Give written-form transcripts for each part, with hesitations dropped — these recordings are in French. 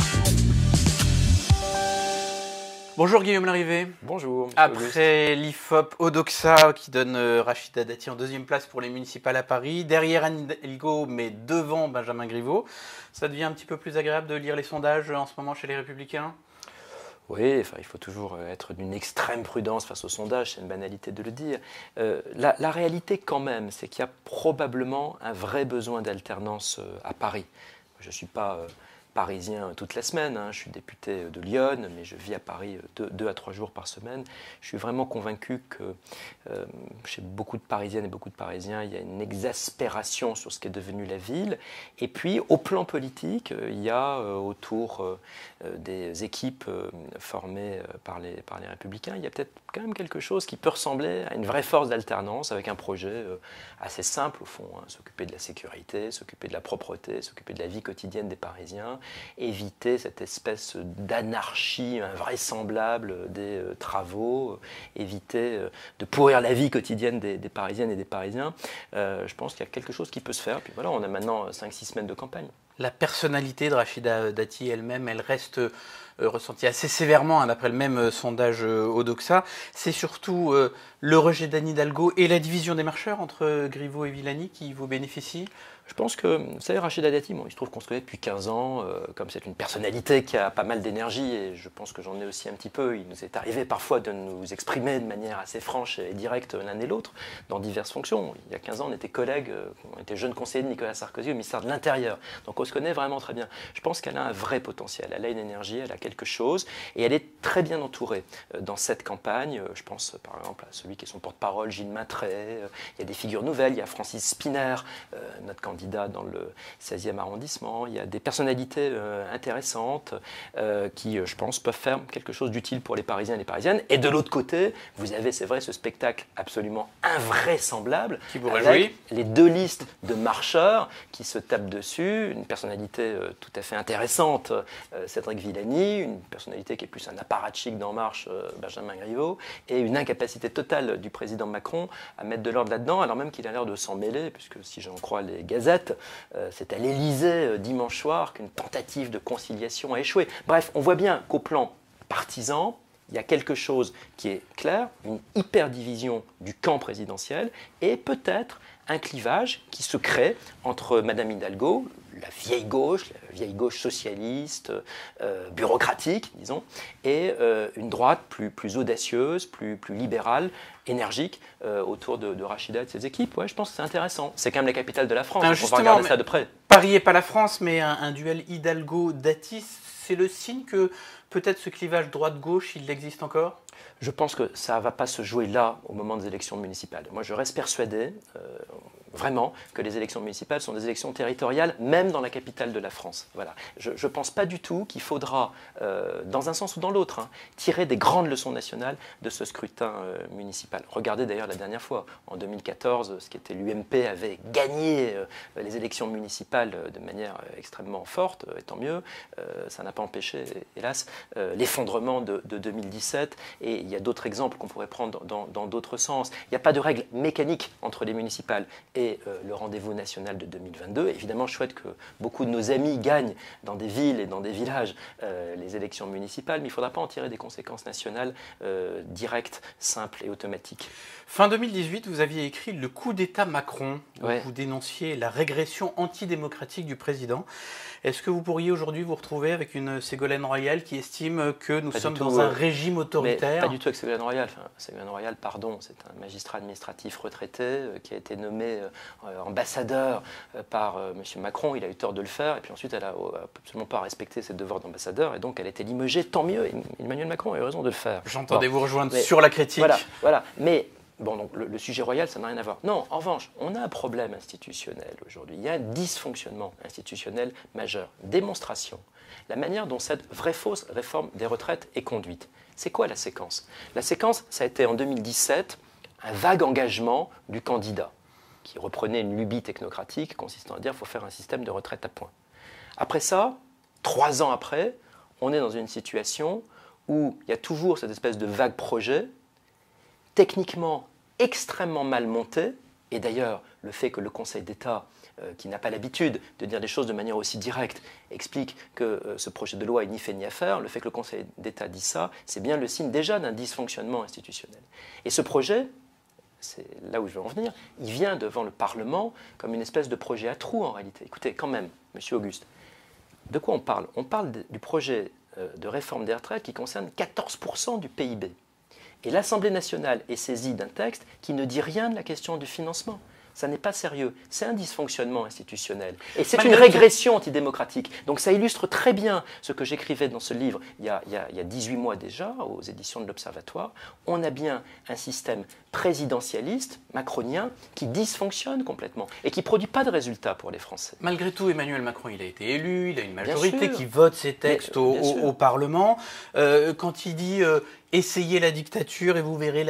Bonjour Guillaume Larrivé. Bonjour. Après l'IFOP Odoxa qui donne Rachida Dati en deuxième place pour les municipales à Paris, derrière Anne Hidalgo mais devant Benjamin Griveaux, ça devient un petit peu plus agréable de lire les sondages en ce moment chez les Républicains? Oui, il faut toujours être d'une extrême prudence face aux sondages, c'est une banalité de le dire. La réalité quand même, c'est qu'il y a probablement un vrai besoin d'alternance à Paris. Je ne suis pas parisien toute la semaine, hein. Je suis député de Lyon, mais je vis à Paris 2 à 3 jours par semaine. Je suis vraiment convaincu que chez beaucoup de Parisiennes et beaucoup de Parisiens, il y a une exaspération sur ce qu'est devenu la ville. Et puis, au plan politique, il y a autour des équipes formées par les Républicains, il y a peut-être quand même quelque chose qui peut ressembler à une vraie force d'alternance avec un projet assez simple au fond, hein. S'occuper de la sécurité, s'occuper de la propreté, s'occuper de la vie quotidienne des Parisiens, éviter cette espèce d'anarchie invraisemblable des travaux, éviter de pourrir la vie quotidienne des Parisiennes et des Parisiens. Je pense qu'il y a quelque chose qui peut se faire. Puis voilà, on a maintenant 5-6 semaines de campagne. La personnalité de Rachida Dati elle-même, elle reste ressentie assez sévèrement, hein, d'après le même sondage Odoxa. C'est surtout le rejet d'Anne Hidalgo et la division des marcheurs entre Griveaux et Villani qui vous bénéficient? Je pense que, vous savez, Rachida Dati, il se trouve qu'on se connaît depuis 15 ans, comme c'est une personnalité qui a pas mal d'énergie, et je pense que j'en ai aussi un petit peu, il nous est arrivé parfois de nous exprimer de manière assez franche et directe l'un et l'autre, dans diverses fonctions. Il y a 15 ans, on était collègues, on était jeunes conseillers de Nicolas Sarkozy au ministère de l'Intérieur, donc on se connaît vraiment très bien. Je pense qu'elle a un vrai potentiel, elle a une énergie, elle a quelque chose, et elle est très bien entourée dans cette campagne. Je pense par exemple à celui qui est son porte-parole, Gilles Maintret, il y a des figures nouvelles, il y a Francis Spinner, notre candidat dans le 16e arrondissement. Il y a des personnalités intéressantes qui, je pense, peuvent faire quelque chose d'utile pour les Parisiens et les Parisiennes. Et de l'autre côté, vous avez, c'est vrai, ce spectacle absolument invraisemblable Qui vous avec réjouit? les 2 listes de marcheurs qui se tapent dessus. Une personnalité tout à fait intéressante, Cédric Villani, une personnalité qui est plus un apparatchik d'En Marche, Benjamin Griveaux, et une incapacité totale du président Macron à mettre de l'ordre là-dedans, alors même qu'il a l'air de s'en mêler, puisque si j'en crois les gazettes, c'est à l'Élysée dimanche soir qu'une tentative de conciliation a échoué. Bref, on voit bien qu'au plan partisan, il y a quelque chose qui est clair, une hyper-division du camp présidentiel et peut-être un clivage qui se crée entre Madame Hidalgo, la vieille gauche socialiste, bureaucratique, disons, et une droite plus audacieuse, plus libérale, énergique, autour de Rachida et de ses équipes. Ouais, je pense que c'est intéressant. C'est quand même la capitale de la France, on va regarder ça de près. Paris n'est pas la France, mais un duel Hidalgo-Dati, c'est le signe que peut-être ce clivage droite-gauche, il existe encore? Je pense que ça ne va pas se jouer là, au moment des élections municipales. Moi, je reste persuadé, vraiment, que les élections municipales sont des élections territoriales, même dans la capitale de la France. Voilà. Je ne pense pas du tout qu'il faudra, dans un sens ou dans l'autre, hein, tirer des grandes leçons nationales de ce scrutin municipal. Regardez d'ailleurs la dernière fois, en 2014, ce qui était l'UMP avait gagné les élections municipales de manière extrêmement forte, et tant mieux. Ça n'a pas empêché, hélas, l'effondrement de 2017. Et il y a d'autres exemples qu'on pourrait prendre dans d'autres sens. Il n'y a pas de règle mécanique entre les municipales et le rendez-vous national de 2022. Évidemment, je souhaite que beaucoup de nos amis gagnent dans des villes et dans des villages les élections municipales, mais il ne faudra pas en tirer des conséquences nationales directes, simples et automatiques. Fin 2018, vous aviez écrit Le coup d'État Macron, où Ouais. vous dénonciez la régression antidémocratique du président. Est-ce que vous pourriez aujourd'hui vous retrouver avec une Ségolène Royal qui estime que nous sommes dans un régime autoritaire? Mais pas du tout avec Ségolène Royal. Enfin, Ségolène Royal, pardon, c'est un magistrat administratif retraité qui a été nommé ambassadeur par M. Macron. Il a eu tort de le faire. Et puis ensuite, elle n'a absolument pas respecté ses devoirs d'ambassadeur. Et donc, elle a été limogée. Tant mieux. Et Emmanuel Macron a eu raison de le faire. J'entendais vous rejoindre Mais sur la critique. Voilà. Mais bon, donc le sujet royal, ça n'a rien à voir. Non, en revanche, on a un problème institutionnel aujourd'hui. Il y a un dysfonctionnement institutionnel majeur. Démonstration. La manière dont cette vraie-fausse réforme des retraites est conduite. C'est quoi la séquence? La séquence, ça a été en 2017 un vague engagement du candidat qui reprenait une lubie technocratique consistant à dire qu'il faut faire un système de retraite à points. Après ça, 3 ans après, on est dans une situation où il y a toujours cette espèce de vague projet techniquement extrêmement mal monté, et d'ailleurs le fait que le Conseil d'État, qui n'a pas l'habitude de dire des choses de manière aussi directe, explique que ce projet de loi est ni fait ni à faire, le fait que le Conseil d'État dise ça, c'est bien le signe déjà d'un dysfonctionnement institutionnel. Et ce projet, c'est là où je veux en venir, il vient devant le Parlement comme une espèce de projet à trous en réalité. Écoutez, quand même, Monsieur Auguste, de quoi on parle? On parle du projet de réforme des retraites qui concerne 14% du PIB. Et l'Assemblée nationale est saisie d'un texte qui ne dit rien de la question du financement. Ça n'est pas sérieux. C'est un dysfonctionnement institutionnel. Et c'est une régression antidémocratique. Donc ça illustre très bien ce que j'écrivais dans ce livre il y a 18 mois déjà, aux éditions de l'Observatoire. On a bien un système présidentialiste, macronien, qui dysfonctionne complètement et qui ne produit pas de résultats pour les Français. Malgré tout, Emmanuel Macron, il a été élu, il a une majorité qui vote ses textes au Parlement. Quand il dit essayez la dictature et vous verrez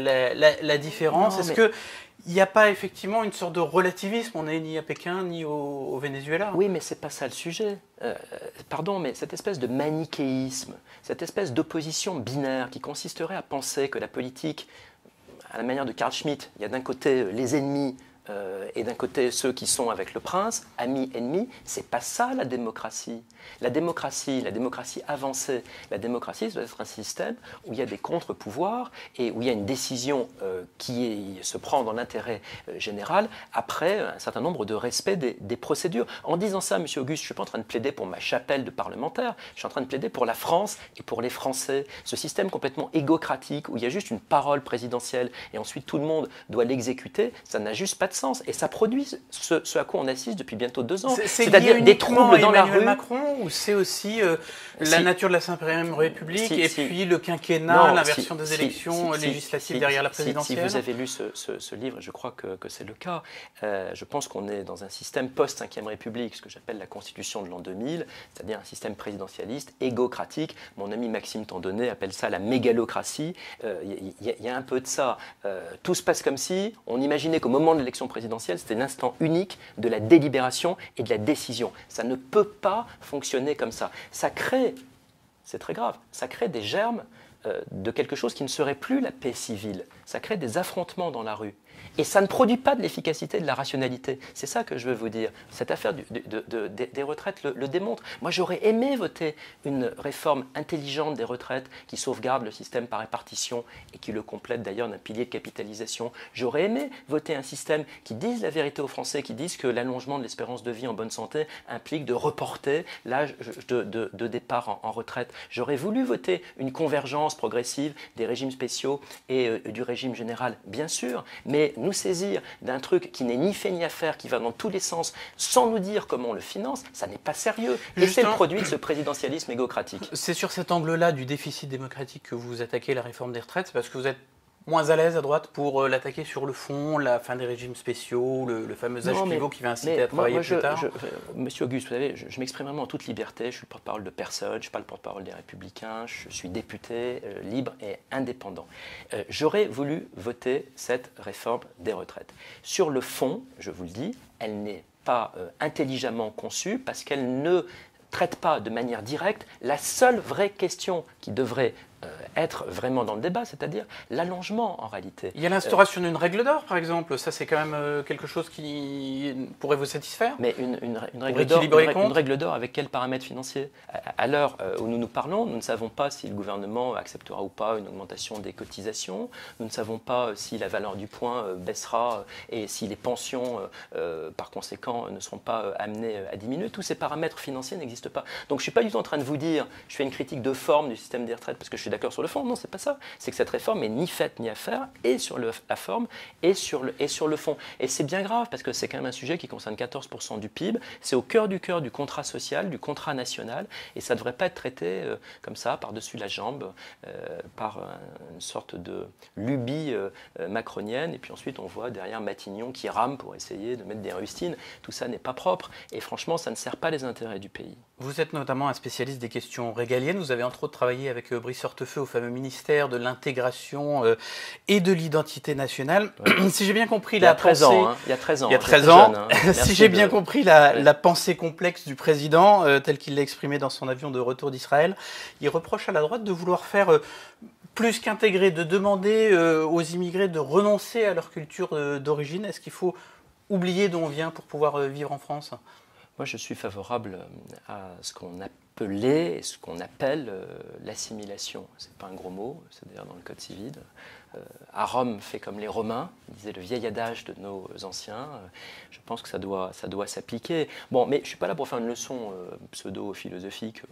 la différence, est-ce que il n'y a pas effectivement une sorte de relativisme? On n'est ni à Pékin ni au Venezuela. Oui, mais ce n'est pas ça le sujet. Pardon, mais cette espèce de manichéisme, cette espèce d'opposition binaire qui consisterait à penser que la politique, à la manière de Carl Schmitt, il y a d'un côté les ennemis et d'un côté ceux qui sont avec le prince, amis, ennemis, c'est pas ça la démocratie. La démocratie avancée, la démocratie, ça doit être un système où il y a des contre-pouvoirs et où il y a une décision qui se prend dans l'intérêt général après un certain nombre de respects des procédures. En disant ça, M. Auguste, je ne suis pas en train de plaider pour ma chapelle de parlementaire, je suis en train de plaider pour la France et pour les Français. Ce système complètement égocratique où il y a juste une parole présidentielle et ensuite tout le monde doit l'exécuter, ça n'a juste pas de sens. Et ça produit ce à quoi on assiste depuis bientôt 2 ans. C'est-à-dire des troubles dans la rue. Macron, ou c'est aussi la nature de la Ve République et puis le quinquennat, l'inversion des élections législatives derrière la présidentielle? Si vous avez lu ce livre, je crois que c'est le cas, je pense qu'on est dans un système post-Ve République, ce que j'appelle la Constitution de l'an 2000, c'est-à-dire un système présidentialiste, égocratique. Mon ami Maxime Tandonnet appelle ça la mégalocratie. Il y a un peu de ça. Tout se passe comme si on imaginait qu'au moment de l'élection présidentielle, c'était l'instant unique de la délibération et de la décision. Ça ne peut pas fonctionner comme ça. Ça crée, c'est très grave, ça crée des germes de quelque chose qui ne serait plus la paix civile. Ça crée des affrontements dans la rue. Et ça ne produit pas de l'efficacité, de la rationalité. C'est ça que je veux vous dire. Cette affaire des retraites le démontre. Moi, j'aurais aimé voter une réforme intelligente des retraites qui sauvegarde le système par répartition et qui le complète d'ailleurs d'un pilier de capitalisation. J'aurais aimé voter un système qui dise la vérité aux Français, qui dise que l'allongement de l'espérance de vie en bonne santé implique de reporter l'âge de départ en retraite. J'aurais voulu voter une convergence progressive des régimes spéciaux et du régime général, bien sûr, mais nous saisir d'un truc qui n'est ni fait ni à faire, qui va dans tous les sens, sans nous dire comment on le finance, ça n'est pas sérieux. Et c'est le produit de ce présidentialisme égocratique. C'est sur cet angle-là du déficit démocratique que vous attaquez la réforme des retraites, c'est parce que vous êtes moins à l'aise à droite pour l'attaquer sur le fond, la fin des régimes spéciaux, le fameux âge pivot qui va inciter à travailler plus tard? Monsieur Auguste, vous savez, je m'exprime vraiment en toute liberté, je suis le porte-parole de personne, je ne suis pas le porte-parole des Républicains, je suis député, libre et indépendant. J'aurais voulu voter cette réforme des retraites. Sur le fond, je vous le dis, elle n'est pas intelligemment conçue parce qu'elle ne traite pas de manière directe la seule vraie question qui devrait être vraiment dans le débat, c'est-à-dire l'allongement en réalité. Il y a l'instauration d'une règle d'or, par exemple. Ça, c'est quand même quelque chose qui pourrait vous satisfaire? Mais une règle d'or avec quels paramètres financiers? À l'heure où nous nous parlons, nous ne savons pas si le gouvernement acceptera ou pas une augmentation des cotisations. Nous ne savons pas si la valeur du point baissera et si les pensions, par conséquent, ne seront pas amenées à diminuer. Tous ces paramètres financiers n'existent pas. Donc, je ne suis pas du tout en train de vous dire, je fais une critique de forme du système des retraites parce que je suis d'accord sur le fond. Non, c'est pas ça. C'est que cette réforme n'est ni faite ni à faire, et sur la forme et sur le fond. Et c'est bien grave parce que c'est quand même un sujet qui concerne 14% du PIB. C'est au cœur du contrat social, du contrat national, et ça ne devrait pas être traité comme ça, par-dessus la jambe, par une sorte de lubie macronienne. Et puis ensuite, on voit derrière Matignon qui rame pour essayer de mettre des rustines. Tout ça n'est pas propre. Et franchement, ça ne sert pas les intérêts du pays. Vous êtes notamment un spécialiste des questions régaliennes. Vous avez entre autres travaillé avec Brice Hortefeux au fameux ministère de l'intégration et de l'identité nationale. Ouais. Si j'ai bien compris il y a 13 ans, hein. Si j'ai bien compris la pensée complexe du président, telle qu'il l'a exprimée dans son avion de retour d'Israël, il reproche à la droite de vouloir faire plus qu'intégrer, de demander aux immigrés de renoncer à leur culture d'origine. Est-ce qu'il faut oublier d'où on vient pour pouvoir vivre en France? Moi, je suis favorable à ce qu'on appelait, ce qu'on appelle l'assimilation. Ce n'est pas un gros mot, c'est d'ailleurs dans le Code civil. À Rome, fait comme les Romains, disait le vieil adage de nos anciens. Je pense que ça doit s'appliquer. Bon, mais je ne suis pas là pour faire une leçon pseudo-philosophique.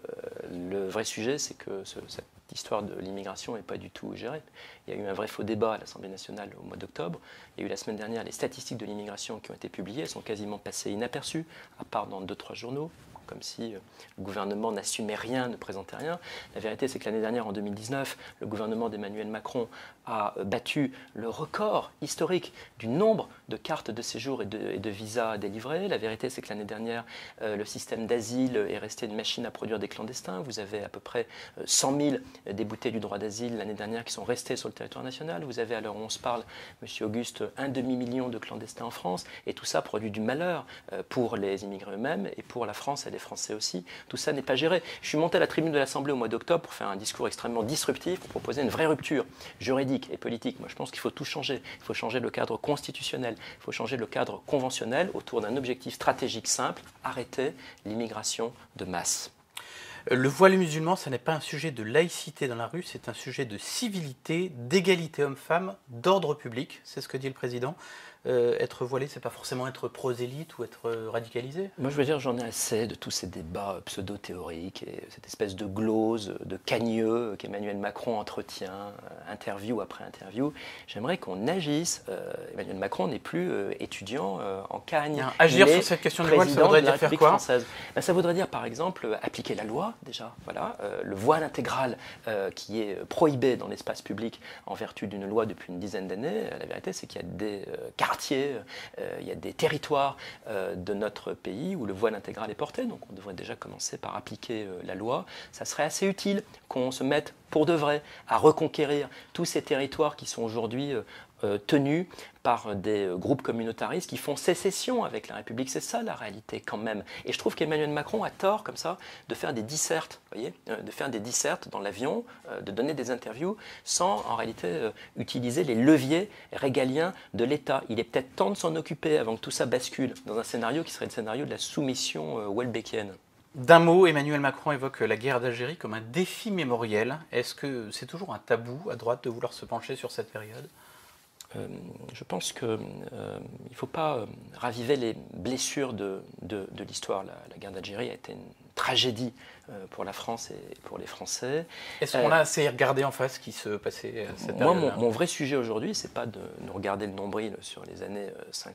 Le vrai sujet, c'est que cette histoire de l'immigration n'est pas du tout gérée. Il y a eu un vrai faux débat à l'Assemblée nationale au mois d'octobre. Il y a eu la semaine dernière les statistiques de l'immigration qui ont été publiées. Elles sont quasiment passées inaperçues, à part dans 2-3 journaux, comme si le gouvernement n'assumait rien, ne présentait rien. La vérité, c'est que l'année dernière, en 2019, le gouvernement d'Emmanuel Macron a battu le record historique du nombre de cartes de séjour et de visas délivrées. La vérité, c'est que l'année dernière, le système d'asile est resté une machine à produire des clandestins. Vous avez à peu près 100 000 déboutés du droit d'asile l'année dernière qui sont restés sur le territoire national. Vous avez, à l'heure où on se parle, M. Auguste, 1 demi-million de clandestins en France. Et tout ça produit du malheur pour les immigrés eux-mêmes et pour la France et les Français aussi. Tout ça n'est pas géré. Je suis monté à la tribune de l'Assemblée au mois d'octobre pour faire un discours extrêmement disruptif, pour proposer une vraie rupture juridique et politique. Moi, je pense qu'il faut tout changer. Il faut changer le cadre constitutionnel, il faut changer le cadre conventionnel autour d'un objectif stratégique simple, arrêter l'immigration de masse. Le voile musulman, ce n'est pas un sujet de laïcité dans la rue, c'est un sujet de civilité, d'égalité homme-femme, d'ordre public, c'est ce que dit le président. Être voilé, c'est pas forcément être prosélyte ou être radicalisé. Moi, je veux dire, j'en ai assez de tous ces débats pseudo-théoriques et cette espèce de glose, de cagneux qu'Emmanuel Macron entretient, interview après interview. J'aimerais qu'on agisse. Emmanuel Macron n'est plus étudiant en Cagne. Bien, agir sur cette question du voile, ça voudrait dire faire quoi? Ben, ça voudrait dire, par exemple, appliquer la loi, déjà. Voilà, le voile intégral qui est prohibé dans l'espace public en vertu d'une loi depuis une dizaine d'années. La vérité, c'est qu'il y a des quartiers, il y a des territoires de notre pays où le voile intégral est porté, donc on devrait déjà commencer par appliquer la loi. Ça serait assez utile qu'on se mette pour de vrai à reconquérir tous ces territoires qui sont aujourd'hui tenus par des groupes communautaristes qui font sécession avec la République. C'est ça la réalité quand même. Et je trouve qu'Emmanuel Macron a tort comme ça de faire des dissertes, voyez, de faire des dissertes dans l'avion, de donner des interviews sans en réalité utiliser les leviers régaliens de l'État. Il est peut-être temps de s'en occuper avant que tout ça bascule dans un scénario qui serait le scénario de la soumission welbeckienne. D'un mot, Emmanuel Macron évoque la guerre d'Algérie comme un défi mémoriel. Est-ce que c'est toujours un tabou à droite de vouloir se pencher sur cette période ? Je pense qu'il ne faut pas raviver les blessures de l'histoire. La guerre d'Algérie a été une tragédie pour la France et pour les Français. Est-ce qu'on a assez regardé en face ce qui se passait à cette Moi, période-là ? mon vrai sujet aujourd'hui, ce n'est pas de nous regarder le nombril sur les années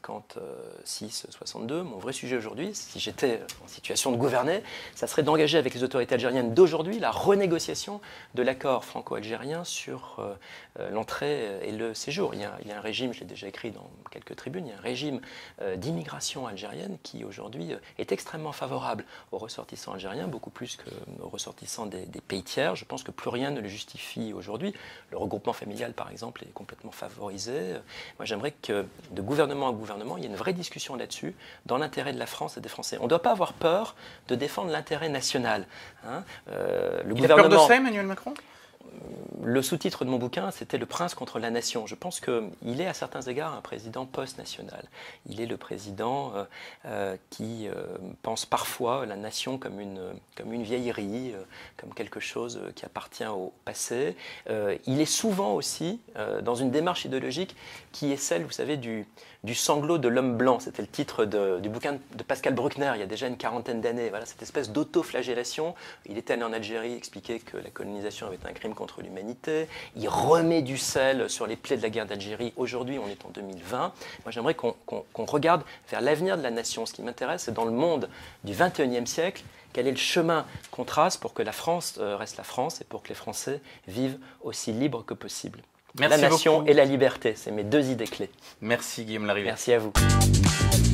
56, 62. Mon vrai sujet aujourd'hui, si j'étais en situation de gouverner, ça serait d'engager avec les autorités algériennes d'aujourd'hui la renégociation de l'accord franco-algérien sur l'entrée et le séjour. Il y a un régime, je l'ai déjà écrit dans quelques tribunes, il y a un régime d'immigration algérienne qui aujourd'hui est extrêmement favorable aux ressortissants algériens, beaucoup plus qu'aux ressortissants des pays tiers. Je pense que plus rien ne le justifie aujourd'hui. Le regroupement familial, par exemple, est complètement favorisé. Moi, j'aimerais que de gouvernement à gouvernement, il y ait une vraie discussion là-dessus, dans l'intérêt de la France et des Français. On ne doit pas avoir peur de défendre l'intérêt national. Hein. Il a peur de ça, Emmanuel Macron ? Le sous-titre de mon bouquin, c'était « Le prince contre la nation ». Je pense qu'il est à certains égards un président post-national. Il est le président qui pense parfois la nation comme une vieillerie, comme quelque chose qui appartient au passé. Il est souvent aussi dans une démarche idéologique qui est celle, vous savez, du sanglot de l'homme blanc. C'était le titre du bouquin de Pascal Bruckner il y a déjà une quarantaine d'années. Voilà, cette espèce d'autoflagellation. Il était allé en Algérie expliquer que la colonisation avait été un crime contre l'humanité. Il remet du sel sur les plaies de la guerre d'Algérie. Aujourd'hui, on est en 2020. Moi, j'aimerais qu'on regarde vers l'avenir de la nation. Ce qui m'intéresse, c'est dans le monde du XXIe siècle, quel est le chemin qu'on trace pour que la France reste la France et pour que les Français vivent aussi libres que possible. Merci la nation beaucoup. et la liberté, c'est mes deux idées clés. Merci Guillaume Larrivé. Merci à vous.